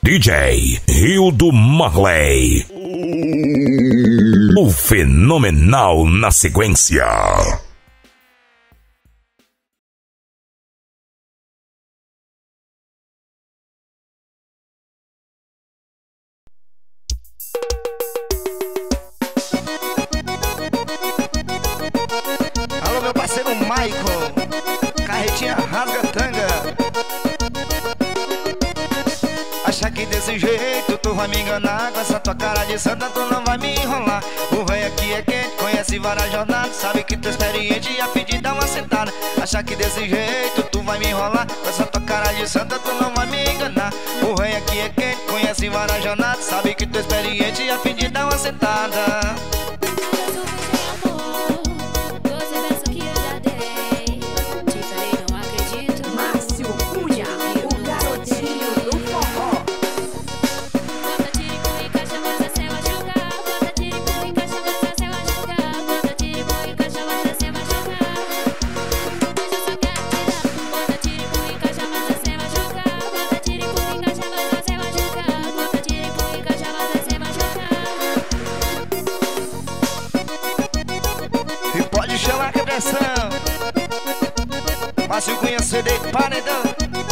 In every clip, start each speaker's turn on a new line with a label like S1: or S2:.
S1: DJ Hildo Marley. O fenomenal na sequência.
S2: Alô, meu parceiro Michael, carretinha rasga-tanga. Acha que desse jeito tu vai me enganar? Com essa tua cara de santa tu não vai me enrolar. O véio aqui é quente, conhece várias jornadas, sabe que tu é experiente e a pedir dá uma sentada. Acha que desse jeito tu vai me enrolar? Com essa tua cara de santa tu não vai me enganar. O véio aqui é quente, conhece várias jornadas, sabe que tu é experiente e a pedir dá uma sentada. Fácil conhecer de paredão.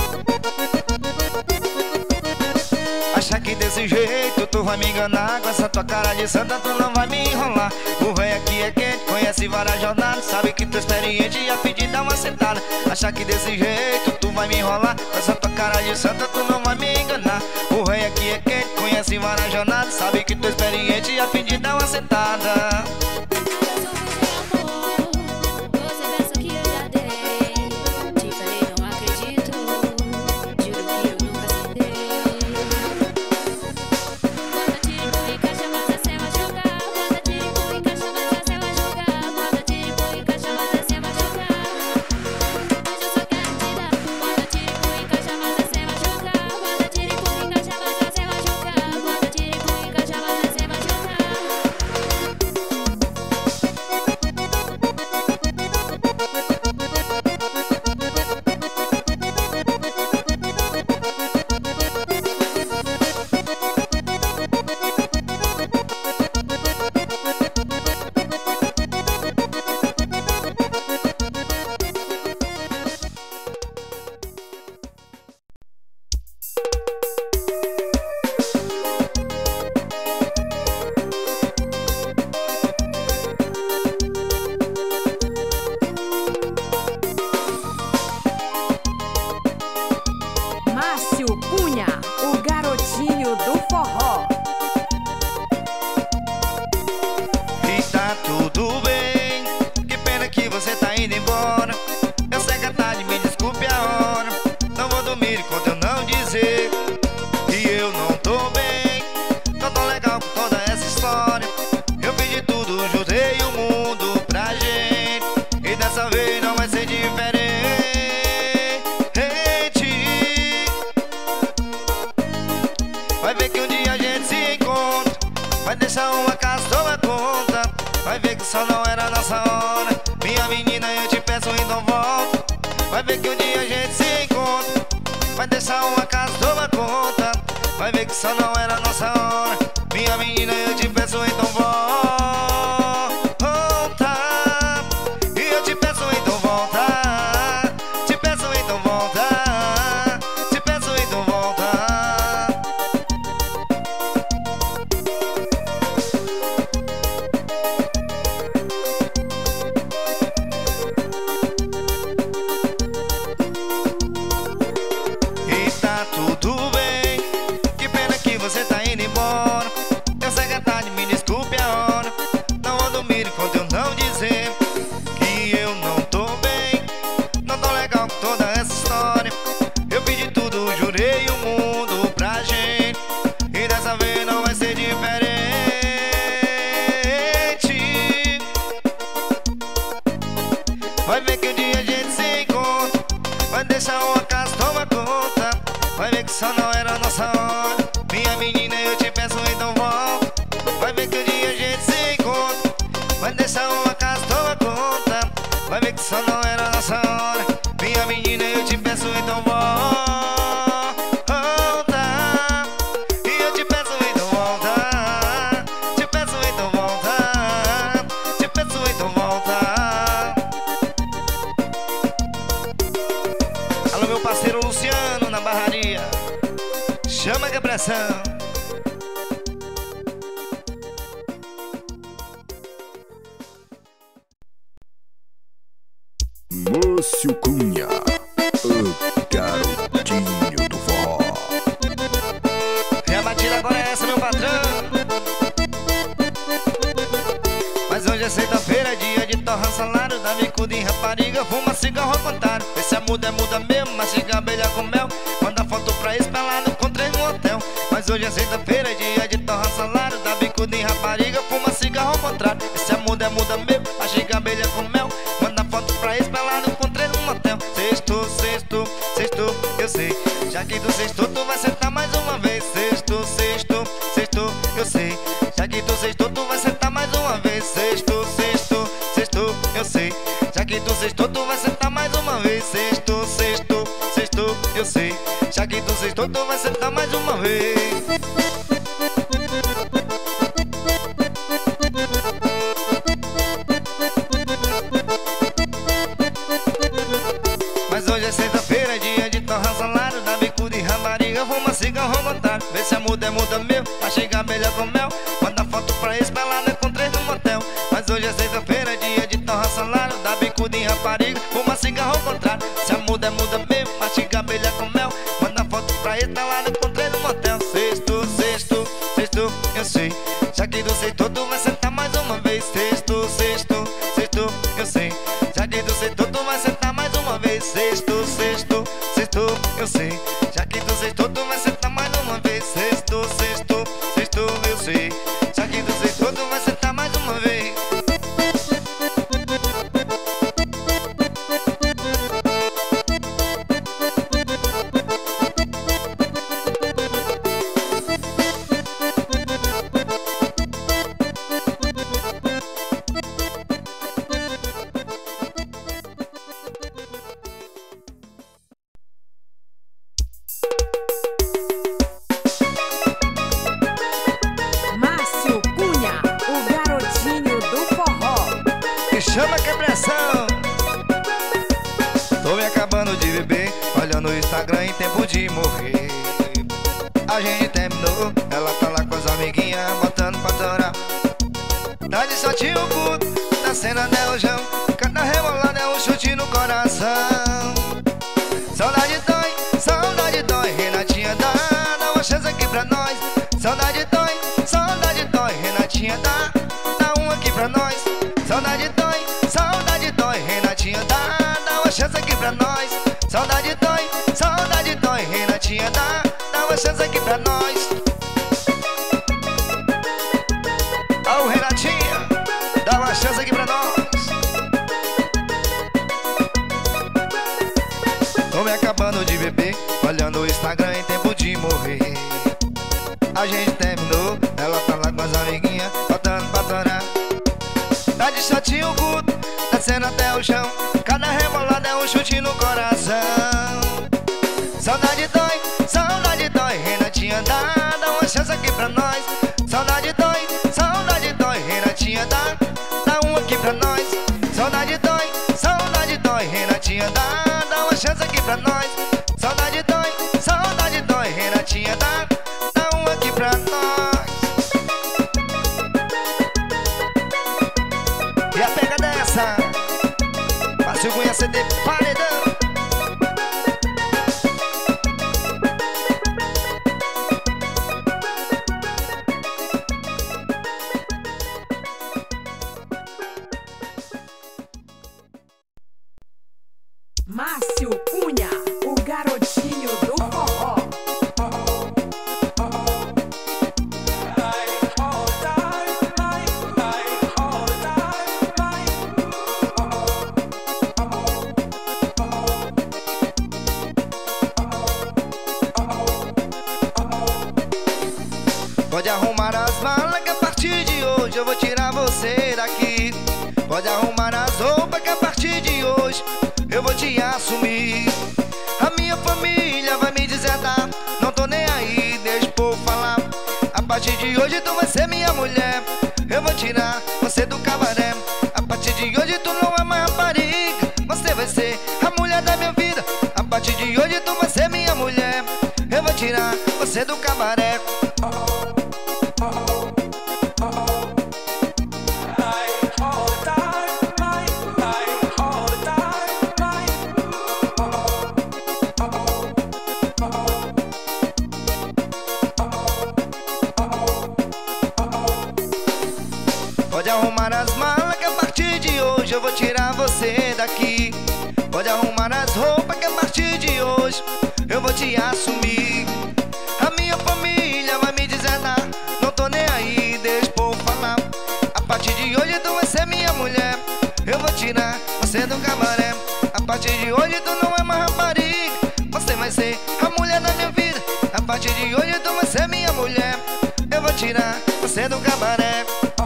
S2: Acha que desse jeito tu vai me enganar? Com essa tua cara de santa tu não vai me enrolar. O véio aqui é quente, conhece várias jornadas, sabe que tu é experiente e a pedir dá uma sentada. Acha que desse jeito tu vai me enrolar? Com essa tua cara de santa tu não vai me enganar. O véio aqui é quente, conhece várias jornadas, sabe que tu é experiente e a pedir dá uma sentada. Vai ver que um dia a gente se encontra, vai deixar uma casa toma conta. Vai ver que só não era nossa hora, minha menina, eu te peço então volta. Vai ver que um dia a gente se encontra, vai deixar uma casa toma conta. Vai ver que só não era nossa hora, minha menina, eu te peço então volta. E eu te peço então volta, te peço então volta, te peço então volta. E tá tudo bem, que pena que você tá indo embora. Eu sei que é tarde, me desculpe a hora. Não vou dormir enquanto eu não dizer que eu não tô bem, não tô legal com toda essa história. Eu pedi tudo, jurei o mundo pra gente, e dessa vez não vai ser diferente. Vai ver que um dia a gente se encontra, vai deixar uma casa toma conta. Vai ver que só não era nossa hora, minha menina, eu te peço então volta. Vai ver que um dia a gente se encontra, vai deixar uma casa toma conta. Vai ver que só não era nossa hora, minha menina, eu te peço então volta. chama que é pressão.
S3: Márcio Cunha, o garotinho do forró.
S2: E a batida agora é essa, meu patrão. Mas hoje é sexta-feira, dia de torrar salário, dá bicuda em rapariga, fuma cigarro ao contrário. Esse é muda mesmo, mastiga abelha com mel, manda foto pra espelado, encontrei no hotel. Mas hoje é sexta-feira, dia de torrar salário, dá bicuda em rapariga, fuma cigarro ao contrário. Esse é muda mesmo, mastiga abelha com mel, manda foto pra espelado, encontrei no motel. Sexto, sexto, sexto, eu sei, já que do sexto tu vai sentar mais uma vez. Sexto, sexto, sexto, eu sei, já que do sexto tu vai sentar mais uma vez. Sexto, sexto, sexto, eu sei, já que do sexto tu vai sentar mais uma vez. Sexto, sexto, sexto, eu sei, já que do sexto tu vai sentar mais uma vez. Mas hoje é sexta-feira, dia de torrar salário, dá bicuda em rapariga, fuma cigarro ao contrário. Vê se a muda é muda mesmo, mastiga abelha com mel, manda foto pra espelada, encontrei no motel. Mas hoje é sexta-feira, dia de torrar salário, dá bicuda em rapariga, fuma cigarro ao contrário. Se a muda é muda mesmo, mastiga abelha com mel, manda foto pra espelada, encontrei no motel. Sexto, sexto, sexto, eu sei, já que do sexto tu vai sentar mais uma vez. Sexto, sexto, sexto, eu sei, já que do sexto tu vai sentar mais uma vez. Sexto, sexto, sexto, eu sei, já que do sexto tu vai sentar mais uma vez. Sexto, sexto, sexto, eu sei, já que do sexto tu vai sentar mais uma vez.
S4: Márcio Cunha, o garotinho do forró.
S2: Me chama que é pressão. Tô me acabando de beber, olhando o Instagram em tempo de morrer. A gente terminou, ela tá lá com as amiguinhas, botando pra torar. Tá de shortinho curto, na cena é o João, cada rebolada é um chute no coração. Saudade dói, Renatinha dá uma chance aqui pra nós. Saudade dói, Renatinha dá uma aqui pra nós. Saudade dói, Renatinha dá uma chance aqui pra nós. Saudade dói, Renatinha dá uma chance aqui pra nós. Ó, Renatinha, dá uma chance aqui pra nós. Tô me acabando de beber, olhando o Instagram em tempo de morrer. A gente terminou, ela tá lá com as amiguinhas, botando pra torar. Tá de shortinho curto, descendo até o chão, cada rebolada é um chute no coração. Saudade dói, Renatinha dá uma chance aqui pra nós. Saudade dói, Renatinha dá uma aqui pra nós. Saudade dói, Renatinha dá uma chance aqui pra nós. Saudade dói, Renatinha dá uma aqui pra nós. E a pega dessa, Márcio Cunha CD paredão.
S4: Márcio Cunha, o garotinho do forró.
S2: Pode arrumar as malas que a partir de hoje eu vou tirar você daqui. Pode arrumar as roupas que a partir de hoje eu vou te assumir. A minha família vai me deserdar, não tô nem aí, deixa o povo falar. A partir de hoje tu vai ser minha mulher, eu vou tirar você do cabaré. A partir de hoje tu não é mais rapariga, você vai ser a mulher da minha vida. A partir de hoje tu vai ser minha mulher, eu vou tirar você você do cabaré. Pode arrumar as malas que a partir de hoje eu vou tirar você daqui. Pode arrumar as roupas que a partir de hoje eu vou te assumir. A minha família vai me dizer nada, não tô nem aí, deixa o povo falar. A partir de hoje tu vai ser minha mulher, eu vou tirar você do cabaré. A partir de hoje tu não é mais rapariga, você vai ser a mulher da minha vida. A partir de hoje tu vai ser minha mulher, eu vou tirar você do cabaré.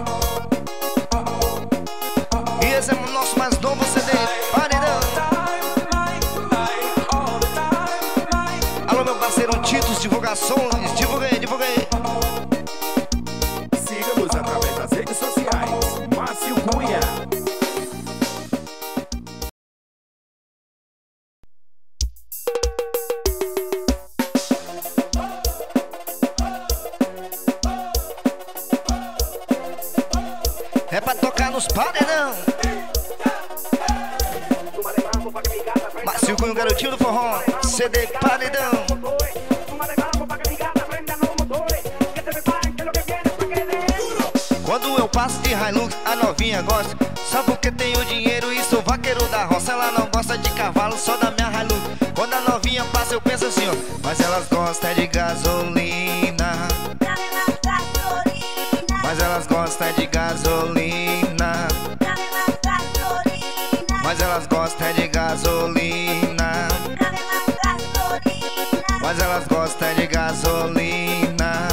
S2: E esse é o nosso mais novo CD, Paredão. Alô meu parceiro Titos Divulgações, divulga aí, divulga aí.
S3: Siga-nos através das redes sociais. Márcio Cunha.
S2: É pra tocar nos paredão. Márcio Cunha, o garotinho do forró, CD Paredão. Quando eu passo de Hilux, a novinha gosta, só porque tenho dinheiro e sou vaqueiro da roça. Ela não gosta de cavalo, só da minha Hilux. Quando a novinha passa eu penso assim, ó, mas elas gostam de gasolina. Mas elas gostam de gasolina. Mas elas gostam de gasolina. Mas elas gostam de gasolina.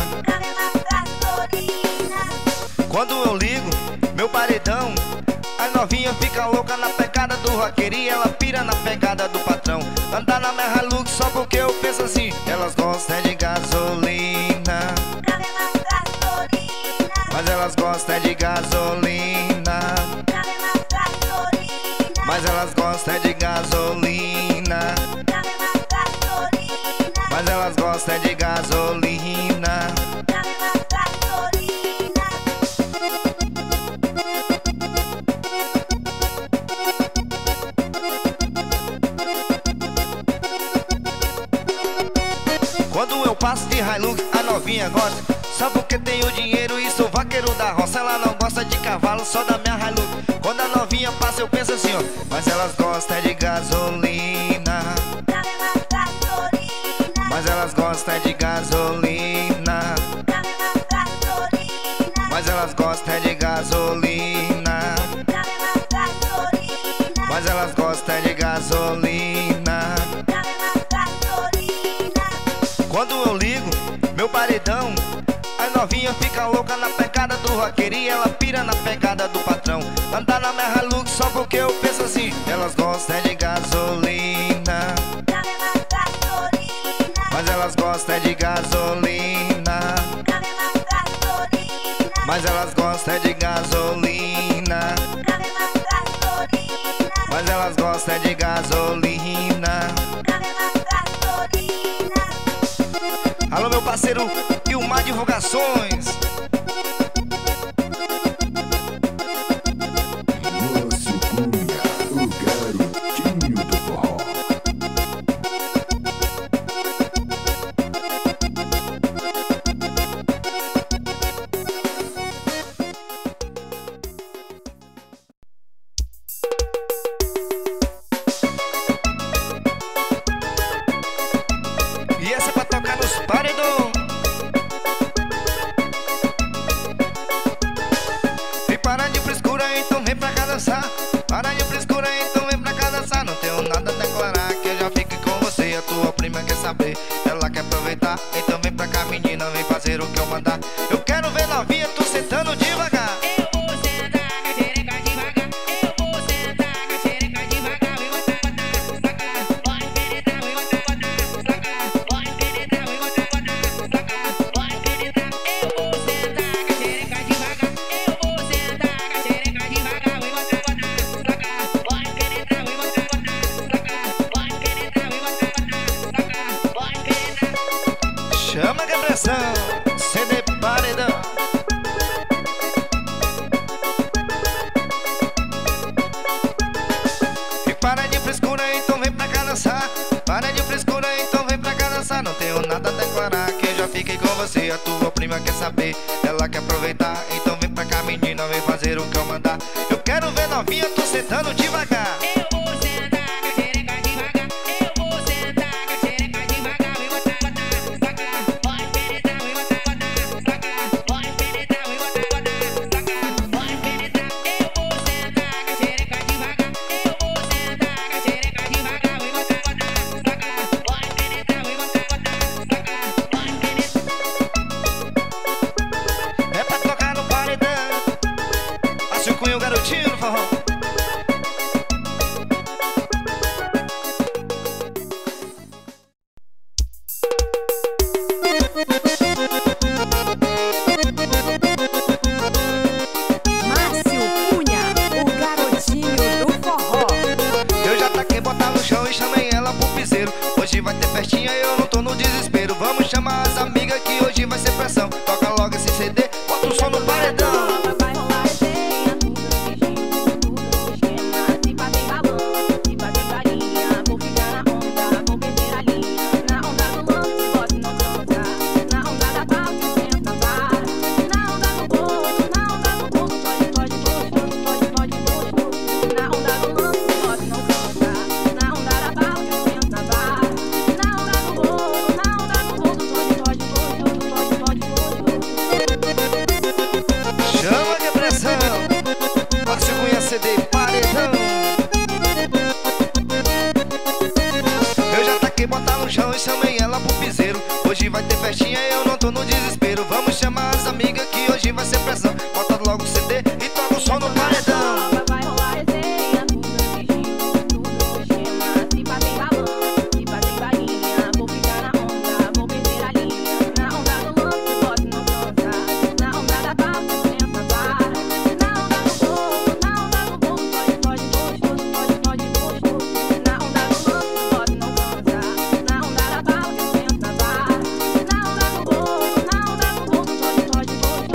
S2: Quando eu ligo meu paredão, a novinha fica louca na pegada do roqueiro e ela pira na pegada do patrão. Andar na minha Hilux só porque eu penso assim, elas gostam de gasolina. Mas elas gostam de gasolina. Mas elas gostam de gasolina. Mas elas gostam de gasolina. Quando eu passo de Hilux, a novinha gosta, só porque tenho dinheiro e sou vaqueiro da roça. Ela não gosta de cavalo, só da minha Hilux. Quando a novinha passa eu penso assim, ó, mas elas gostam de gasolina. Mas elas gostam de gasolina. Mas elas gostam de gasolina. Mas elas gostam de gasolina. Quando eu ligo meu paredão, a novinha fica louca na pegada do roqueiro e ela pira na pegada do patrão. Andar na minha Hilux só porque eu penso assim, elas gostam de gasolina. Mas elas gostam de gasolina. Mas elas gostam de gasolina. Mas elas gostam de gasolina. Alô meu parceiro Ilmar Divulgações.
S3: Márcio Cunha, o garotinho do forró.
S2: E essa é pra tocar nos paredão. E para de frescura, então vem pra cá dançar. Para de frescura, então vem pra cá dançar. Não tenho nada a declarar, que eu já fiquei com você. A tua prima quer saber, ela quer aproveitar. Então vem pra cá menina, vem fazer o que eu mandar. Eu quero ver novinha, tu sentando devagar.
S5: Eu vou sentar com a xereca devagar. Eu vou sentar com a xereca devagar. Vem botar, sacar. Pode penetrar, vem botar, sacar. Pode penetrar, vem botar, sacar. Pode penetrar. Eu vou sentar com a xereca devagar. Eu vou sentar com a xereca devagar. Vem botar, sacar. Pode penetrar, vem botar, sacar. Pode penetrar, vem botar, sacar. Pode penetrar.
S2: Chama que pressão, CD Paredão. E para de frescura, então vem pra cá dançar. Para de frescura, então vem pra cá dançar. Não tenho nada a declarar, que eu já fiquei com você. A tua prima quer saber, ela quer aproveitar. Então vem pra cá, menina, vem fazer o que eu mandar. Eu quero ver novinha, tô sentando devagar.
S5: Eu vou sentar com a xereca devagar. Eu vou sentar com a xereca devagar. E botar pra cá. Pode penetrar, e botar pra cá. Pode penetrar, e botar pra cá. Pode penetrar. Eu vou sentar com a xereca devagar. Eu vou sentar com a xereca devagar. E botar pra cá. Pode penetrar, e botar pra cá. Pode penetrar.
S2: É pra tocar no paredão. Márcio Cunha, o garotinho no forró.
S4: Márcio Cunha, o garotinho do forró.
S2: Eu já taquei botar no chão e chamei ela pro piseiro. Hoje vai ter festinha e eu não tô no desespero. Vamos chamar as amigas que hoje vai ser pressão. Toca logo esse CD, bota o som no paredão.
S6: Vai rolar resenha, tudo fingindo, tudo no esquema. Se bater balão, se bater galinha, vou ficar na onda, vou perder a linha. Na onda do lance, pode não cantar. Na onda da tal, que senta vara. Na onda do corpo, na onda do corpo, pode, na onda do lance, pode não cantar. Na onda da tal, que senta vara. Na onda do corpo, na onda do corpo, pode.
S2: Chama que é pressão. Márcio Cunha, CD Paredão. Eu já taquei botar no chão e chamei ela pro piseiro. Hoje vai ter festinha e eu não tô no desespero. Vamos chamar as amigas que hoje vai ser pressão. Bota logo o CD e toca o som no paredão.
S6: Vai rolar resenha, tudo fingindo, tudo no esquema. Se bater balão, se bater galinha, vou ficar na onda, vou perder a linha. Na onda do lance, pode não cantar. Na onda da tal, que senta vara. Na onda do corpo, na onda do corpo, pode, gostoso. Na onda do lance, pode não cantar. Na onda da tal, que senta vara. Na onda do corpo, na onda do corpo, pode,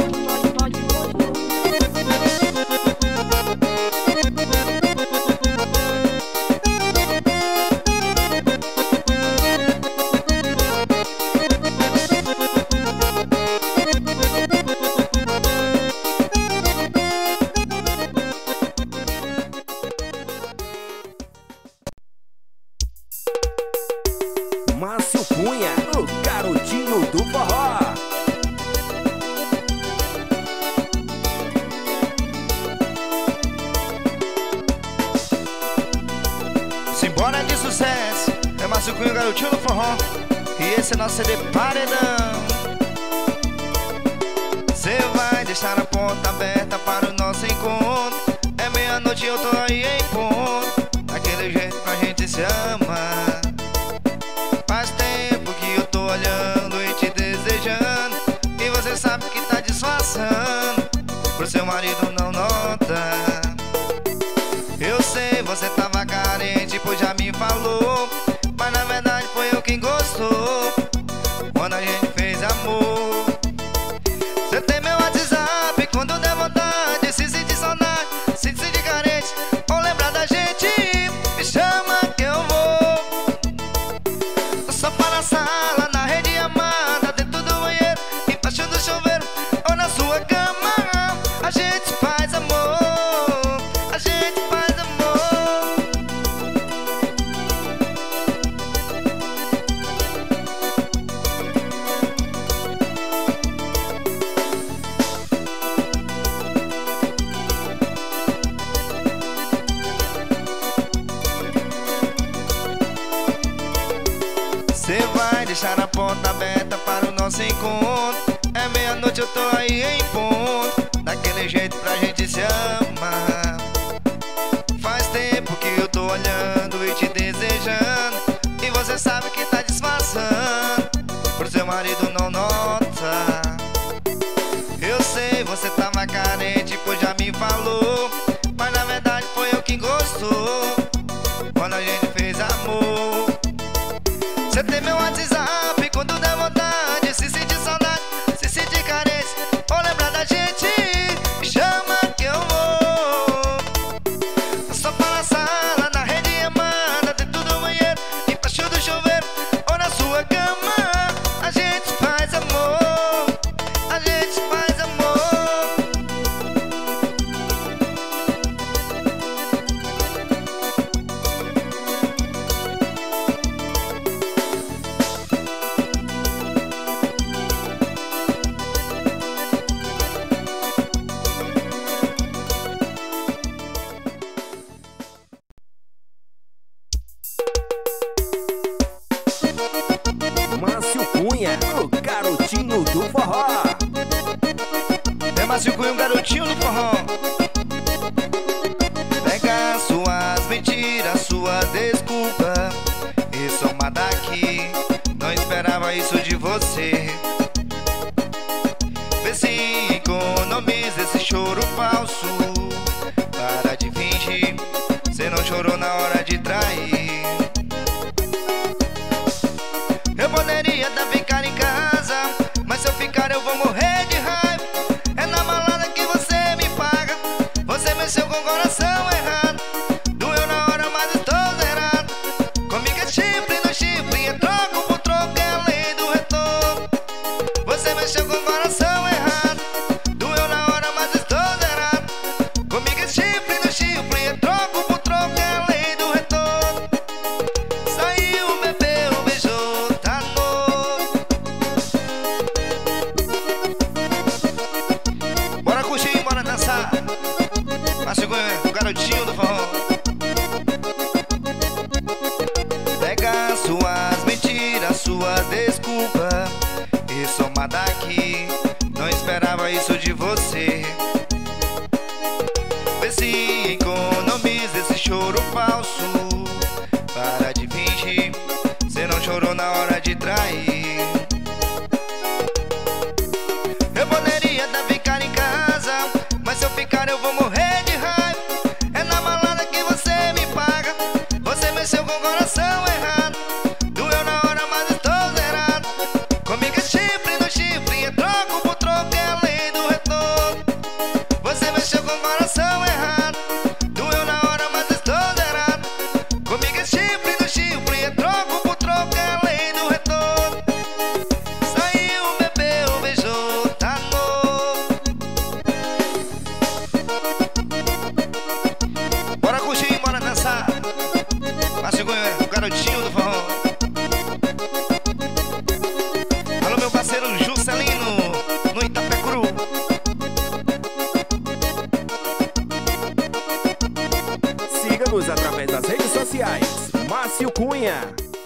S3: Márcio Cunha, o garotinho do forró.
S2: Simbora de sucesso. É Márcio Cunha, o garotinho do forró. E esse é nosso CD Paredão. Cê vai deixar a porta aberta para o nosso encontro. É meia-noite e eu tô aí em ponto. Daquele jeito que a gente se ama. Faz tempo que eu tô olhando e te desejando. E você sabe que tá disfarçando, pro seu marido não nota. Eu sei, você tava carente, pois já me falou. Mas na verdade foi eu quem gostou quando a gente fez amor. Você tem meu WhatsApp, quando der vontade, se sentir saudade, se sentir carente ou lembrar da gente, me chama que eu vou. No sofá na sala, na rede amada, dentro do banheiro, embaixo do chuveiro ou na sua cama. A gente faz amor, a gente faz amor. Cê vai deixar a porta aberta para o nosso encontro. É meia-noite, eu tô aí em ponto. Daquele jeito pra gente se amar. Faz tempo que eu tô olhando e te desejando. E você sabe que tá disfarçando, pro seu marido não nota. Eu sei, você tava carente, pois já me falou. Mas na verdade foi eu quem gostou quando a gente fez amor. Você tem meu WhatsApp, quando der vontade, se sentir
S3: forró.
S2: É Márcio Cunha, um garotinho do forró. Pega suas mentiras, sua desculpa e soma daqui. Não esperava isso de você. Vê se economiza esse choro falso. Para de fingir, cê não chorou na hora de trair. Eu poderia até ficar em casa, mas se eu ficar eu vou morrer de raiva. É na balada que você me paga. Você mexeu com o coração errado. Doeu na hora, mas estou zerado. Comigo é chifre no chifre, é troco por troco, é a lei do retorno. Você mexeu com o coração errado. Doeu na hora, mas estou zerado. Comigo é chifre no chifre, é troco por troco, é a lei do retorno. Saiu, bebeu, beijou, tá novo. Bora curtir, bora dançar. Márcio Cunha, o garotinho do forró. Pega suas mentiras, sua desculpa e soma daqui. Não esperava isso de você. Vê se economiza esse choro falso. Para de fingir, cê não chorou na hora de trair. Eu poderia até ficar em casa, mas se eu ficar eu vou morrer de raiva. É na balada que você me paga. Você mexeu com o coração errado. Doeu na hora, mas estou zerado. Comigo é chifre no chifre, é troco por troco, é a lei do retorno. Você mexeu com o coração errado. Doeu na hora, mas estou zerado. Comigo é chifre no chifre, é troco por troco, é a lei do retorno. Saiu, bebeu, beijou, tá novo. Bora curtir, bora dançar. Márcio Cunha, o garotinho do forró. Alô, meu parceiro Juscelino, no Itapecuru.
S3: Siga-nos através das redes sociais. Márcio Cunha.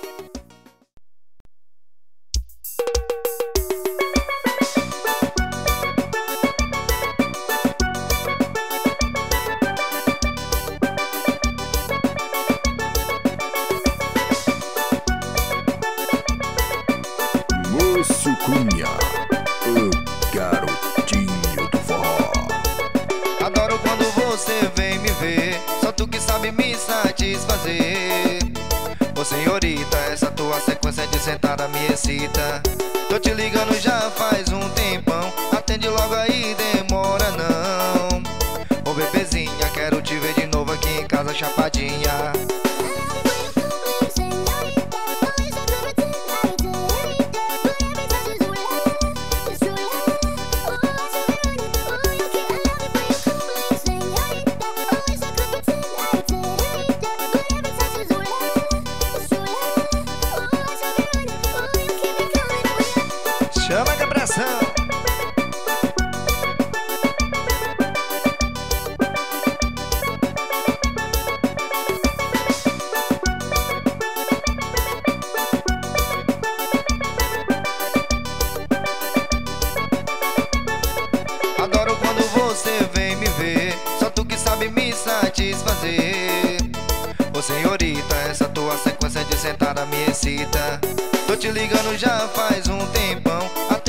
S1: Márcio Cunha, o garotinho do forró.
S2: Adoro quando você vem me ver, só tu que sabe me satisfazer. Ô senhorita, essa tua sequência de sentada me excita. Tô te ligando já faz um tempão, atende logo aí, demora não. Ô bebezinha, quero te ver de novo aqui em casa chapadinha. Chama de abração. Adoro quando você vem me ver, só tu que sabe me satisfazer. Ô senhorita, essa tua sequência de sentada me excita. Tô te ligando já faz um tempão,